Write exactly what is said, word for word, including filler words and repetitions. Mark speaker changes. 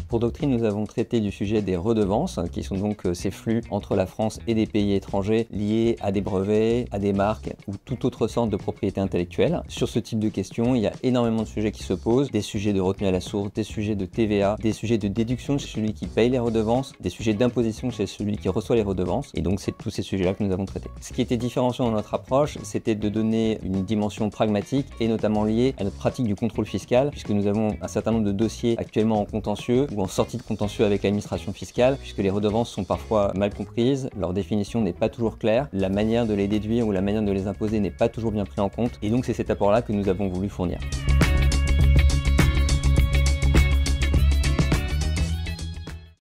Speaker 1: Pour Doctrine, nous avons traité du sujet des redevances, qui sont donc ces flux entre la France et des pays étrangers liés à des brevets, à des marques ou toute autre sorte de propriété intellectuelle. Sur ce type de questions, il y a énormément de sujets qui se posent, des sujets de retenue à la source, des sujets de T V A, des sujets de déduction chez celui qui paye les redevances, des sujets d'imposition chez celui qui reçoit les redevances, et donc c'est tous ces sujets-là que nous avons traités. Ce qui était différenciant dans notre approche, c'était de donner une dimension pragmatique et notamment liée à notre pratique du contrôle fiscal, puisque nous avons un certain nombre de dossiers actuellement en contentieux ou en sortie de contentieux avec l'administration fiscale, puisque les redevances sont parfois mal comprises, leur définition n'est pas toujours claire, la manière de les déduire ou la manière de les imposer n'est pas toujours bien prise en compte, et donc c'est cet apport-là que nous avons voulu fournir.